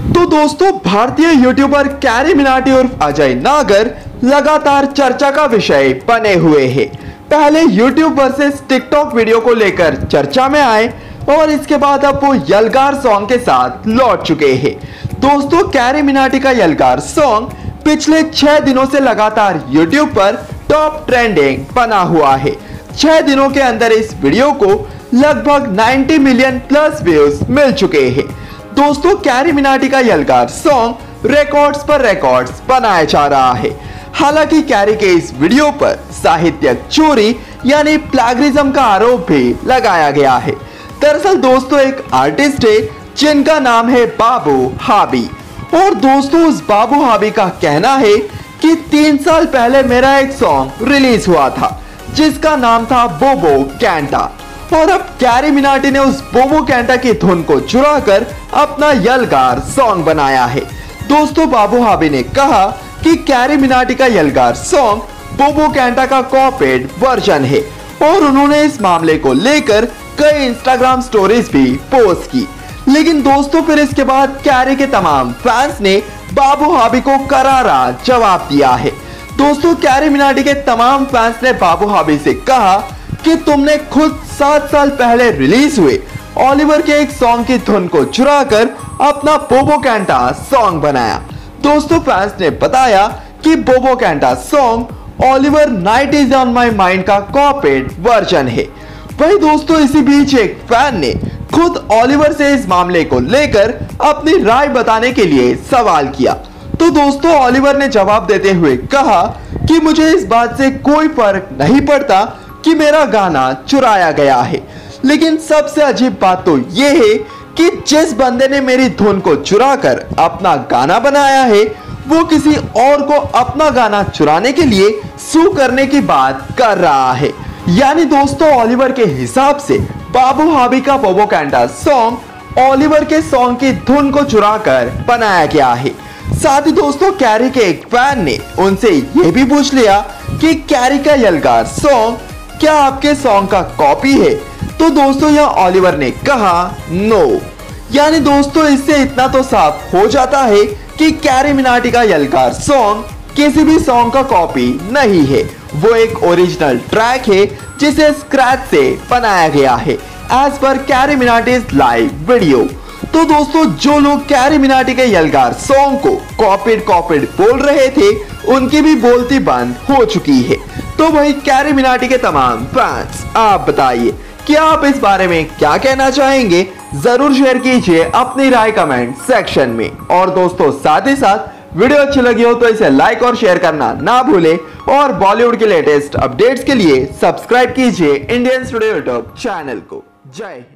तो दोस्तों, भारतीय यूट्यूबर कैरी मिनाटी उर्फ अजय नागर लगातार चर्चा का विषय बने हुए हैं। पहले यूट्यूब वर्सेस टिकटॉक वीडियो को लेकर चर्चा में आए और इसके बाद अब वो यलगार सॉन्ग के साथ लौट चुके हैं। दोस्तों, कैरी मिनाटी का यलगार सॉन्ग पिछले 6 दिनों से लगातार यूट्यूब पर टॉप ट्रेंडिंग बना हुआ है। 6 दिनों के अंदर इस वीडियो को लगभग 90 मिलियन प्लस व्यूज मिल चुके हैं। दोस्तों, कैरी मिनाटी का यलगार सॉन्ग रिकॉर्ड्स पर रिकॉर्ड्स बनाया जा रहा है। हालांकि कैरी के इस वीडियो पर साहित्यिक चोरी यानी प्लैगियरिज्म का आरोप भी लगाया गया है। दरअसल दोस्तों, एक आर्टिस्ट है जिनका नाम है बाबू हाबी। और दोस्तों, उस बाबू हाबी का कहना है कि 3 साल पहले मेरा एक सॉन्ग रिलीज हुआ था जिसका नाम था बोबो कैंटा, और अब कैरी मिनाटी ने उस बोबो कैंटा की धुन को चुराकर अपना यलगार सॉन्ग बनाया है। दोस्तों, बाबू हाबी ने कहा कि कैरी मिनाटी का यलगार सॉन्ग बोबो कैंटा का कॉपीड वर्जन है और उन्होंने इस मामले को लेकर कई इंस्टाग्राम स्टोरीज भी पोस्ट की। लेकिन दोस्तों, फिर इसके बाद कैरी के तमाम फैंस ने बाबू हाबी को करारा जवाब दिया है। दोस्तों, कैरी मिनाटी के तमाम फैंस ने बाबू हाबी से कहा कि तुमने खुद 7 साल पहले रिलीज हुए ओलिवर के एक सॉन्ग की धुन को चुराकर अपना बोबो कैंटा सॉन्ग बनाया। दोस्तों, फैंस ने बताया कि बोबो कैंटा song Oliver Knight is on my mind का कॉपीड वर्जन है। वही दोस्तों, इसी बीच एक फैन ने खुद ओलिवर से इस मामले को लेकर अपनी राय बताने के लिए सवाल किया। तो दोस्तों, ओलिवर ने जवाब देते हुए कहा कि मुझे इस बात से कोई फर्क नहीं पड़ता कि मेरा गाना चुराया गया है, लेकिन सबसे अजीब बात तो यह है कि जिस बंदे ने मेरी धुन को चुराकर अपना गाना बनाया है वो किसी और को अपना गाना चुराने के लिए सू करने की बात कर रहा है। यानी दोस्तों, ओलिवर के हिसाब से बाबू हाबी का बोबो कैंटा सॉन्ग ओलिवर के सॉन्ग की धुन को चुराकर बनाया गया है। साथ ही दोस्तों, कैरी के एक फैन ने उनसे यह भी पूछ लिया कि कैरी का यलगार सॉन्ग क्या आपके सॉन्ग का कॉपी है? तो दोस्तों, यह ओलिवर ने कहा नो। यानी दोस्तों, इससे इतना तो साफ हो जाता है कि कैरी मिनाटी का यलगार सॉन्ग किसी भी सॉन्ग का कॉपी नहीं है। वो एक ओरिजिनल ट्रैक है जिसे स्क्रैच से बनाया गया है as per carry Minati's live video. तो दोस्तों, जो लोग कैरी मिनाटी के यलगार सॉन्ग को कॉपीड बोल रहे थे उनकी भी बोलती बंद हो चुकी है। तो वही कैरी मिनाटी के तमाम फैंस, आप बताइए कि आप इस बारे में क्या कहना चाहेंगे? जरूर शेयर कीजिए अपनी राय कमेंट सेक्शन में। और दोस्तों, साथ ही साथ वीडियो अच्छी लगी हो तो इसे लाइक और शेयर करना ना भूलें और बॉलीवुड के लेटेस्ट अपडेट्स के लिए सब्सक्राइब कीजिए इंडियन स्टूडियो यूट्यूब चैनल को। जय हिंद।